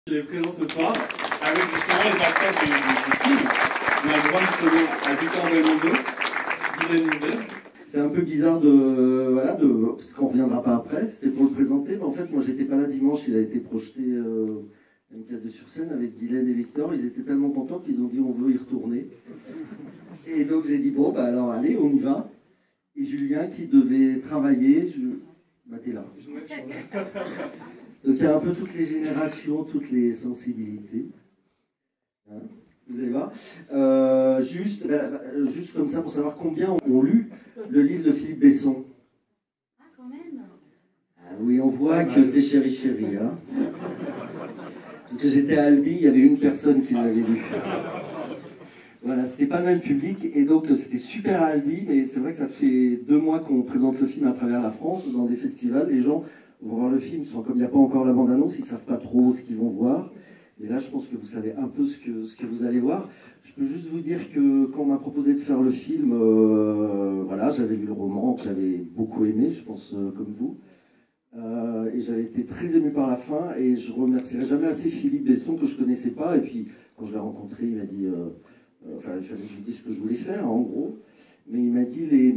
Il est présent ce soir avec justement les acteurs du film. On a le droit justement à Victor Belmondo, Guylaine Hubert. C'est un peu bizarre parce qu'on ne reviendra pas après, c'était pour le présenter, mais en fait moi j'étais pas là dimanche, il a été projeté à une case de sur scène avec Guylaine et Victor, ils étaient tellement contents qu'ils ont dit on veut y retourner. Et donc j'ai dit bon bah alors allez, on y va. Et Julien qui devait travailler, bah t'es là. Donc il y a un peu toutes les générations, toutes les sensibilités. Hein, vous allez voir. Juste comme ça pour savoir combien ont lu le livre de Philippe Besson. Ah, quand même. Ah oui, on voit que c'est chéri chéri. Hein. Parce que j'étais à Albi, il y avait une personne qui l'avait lu. Voilà, c'était pas le même public, et donc c'était super à Albi, mais c'est vrai que ça fait 2 mois qu'on présente le film à travers la France, dans des festivals. Les gens vont voir le film, comme il n'y a pas encore la bande-annonce, ils ne savent pas trop ce qu'ils vont voir. Et là, je pense que vous savez un peu ce que vous allez voir. Je peux juste vous dire que quand on m'a proposé de faire le film, voilà, j'avais lu le roman, que j'avais beaucoup aimé, je pense comme vous. Et j'avais été très ému par la fin, et je remercierai jamais assez Philippe Besson, que je ne connaissais pas. Et puis, quand je l'ai rencontré, il m'a dit... enfin, il fallait que je lui dise ce que je voulais faire, en gros. Mais il m'a dit les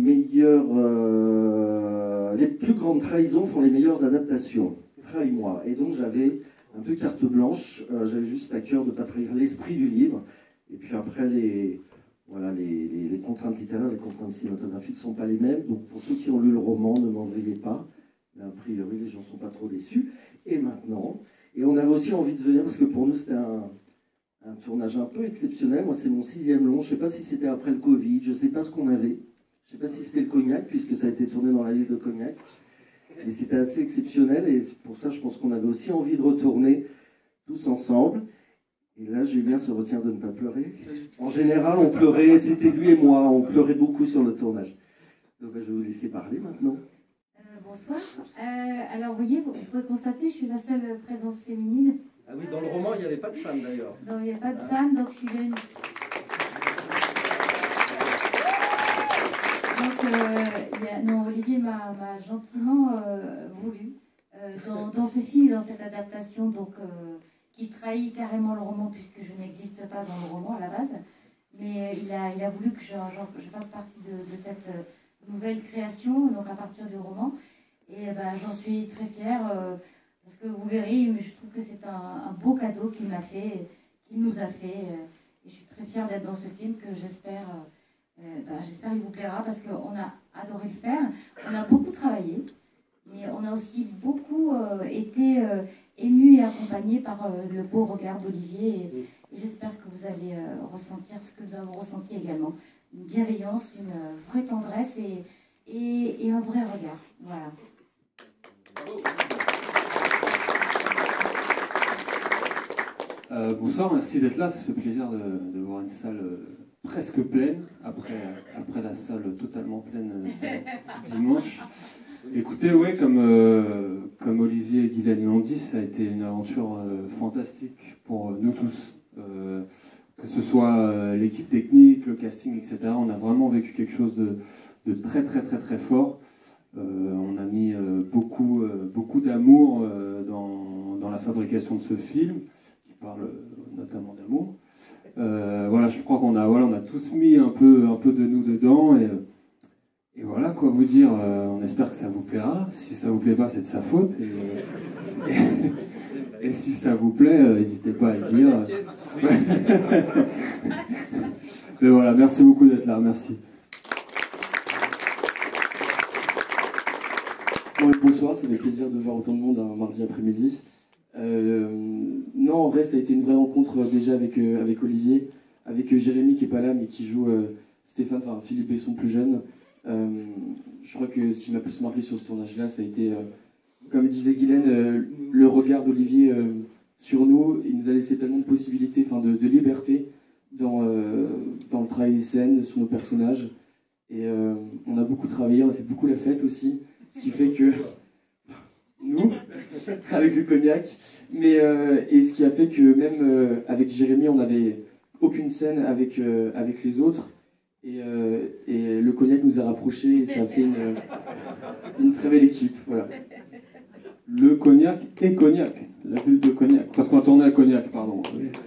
plus grandes trahisons font les meilleures adaptations. Trahis-moi. Et donc j'avais un peu carte blanche. J'avais juste à cœur de ne pas trahir l'esprit du livre. Et puis après, les contraintes littéraires, les contraintes cinématographiques ne sont pas les mêmes. Donc pour ceux qui ont lu le roman, ne m'en veuillez pas. Mais a priori, les gens ne sont pas trop déçus. Et maintenant, et on avait aussi envie de venir, parce que pour nous, c'était un tournage un peu exceptionnel. Moi, c'est mon 6e long. Je ne sais pas si c'était après le Covid. Je ne sais pas ce qu'on avait. Je ne sais pas si c'était le Cognac, puisque ça a été tourné dans la ville de Cognac. Mais c'était assez exceptionnel. Et c'est pour ça, je pense qu'on avait aussi envie de retourner tous ensemble. Et là, Julien se retient de ne pas pleurer. En général, on pleurait. C'était lui et moi. On pleurait beaucoup sur le tournage. Donc, je vais vous laisser parler maintenant. Bonsoir. Alors, vous voyez, vous pouvez constater, je suis la seule présence féminine. Ah oui, dans le roman, il n'y avait pas de femme d'ailleurs. Non, il n'y a pas de femme, donc je suis venue. Donc, non, Olivier m'a gentiment voulu dans ce film, dans cette adaptation, donc qui trahit carrément le roman, puisque je n'existe pas dans le roman à la base. Mais il a voulu que je fasse partie de cette nouvelle création, donc à partir du roman. Et j'en suis très fière. Parce que vous verrez, je trouve que c'est un beau cadeau qu'il m'a fait, qu'il nous a fait. Et je suis très fière d'être dans ce film que j'espère qu'il vous plaira parce qu'on a adoré le faire. On a beaucoup travaillé, mais on a aussi beaucoup été émus et accompagnés par le beau regard d'Olivier. Et j'espère que vous allez ressentir ce que nous avons ressenti également. Une bienveillance, une vraie tendresse et un vrai regard. Voilà. Bonsoir, merci d'être là, ça fait plaisir de voir une salle presque pleine, après la salle totalement pleine dimanche. Écoutez, ouais, comme Olivier et Guylaine l'ont dit, ça a été une aventure fantastique pour nous tous. Que ce soit l'équipe technique, le casting, etc. On a vraiment vécu quelque chose de très très très très fort. On a mis beaucoup d'amour dans la fabrication de ce film, parle notamment d'amour. Voilà, je crois qu'on a tous mis un peu de nous dedans et voilà quoi vous dire. On espère que ça vous plaira. Si ça vous plaît pas, c'est de sa faute. Et si ça vous plaît, n'hésitez pas à le dire. Mais voilà, merci beaucoup d'être là. Merci. Bonsoir, ça fait plaisir de voir autant de monde un mardi après-midi. Non, en vrai, ça a été une vraie rencontre déjà avec Olivier, avec Jérémy qui n'est pas là, mais qui joue Philippe Besson plus jeune. Je crois que ce qui m'a plus marqué sur ce tournage-là, ça a été, comme disait Guylaine, le regard d'Olivier sur nous. Il nous a laissé tellement de possibilités, de liberté dans le travail des scènes, sur nos personnages. Et on a beaucoup travaillé, on a fait beaucoup la fête aussi, ce qui fait que... nous, avec le Cognac, et ce qui a fait que même avec Jérémy, on n'avait aucune scène avec les autres, et le Cognac nous a rapprochés, et ça a fait une très belle équipe, voilà. Le Cognac et Cognac. La ville de Cognac, parce qu'on a tourné à Cognac, pardon.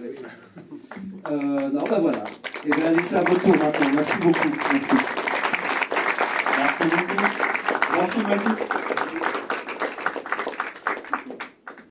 Non, bah voilà. Et bien, allez, c'est à votre tour maintenant. Merci beaucoup. Merci. Merci beaucoup. Merci Mathis.